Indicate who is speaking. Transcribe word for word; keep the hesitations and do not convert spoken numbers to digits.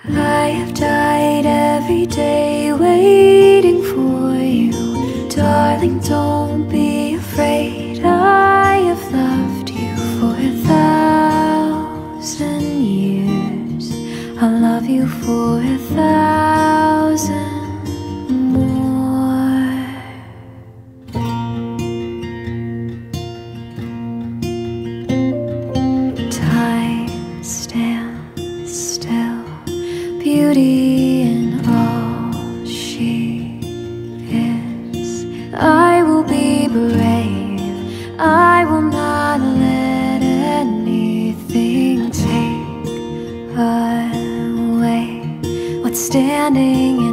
Speaker 1: I have died every day waiting for you. Darling, don't be afraid. I have loved you for a thousand years. I'll love you for a thousand more. Time stands still, beauty in all she is. I will be brave, I will not let anything take away what's standing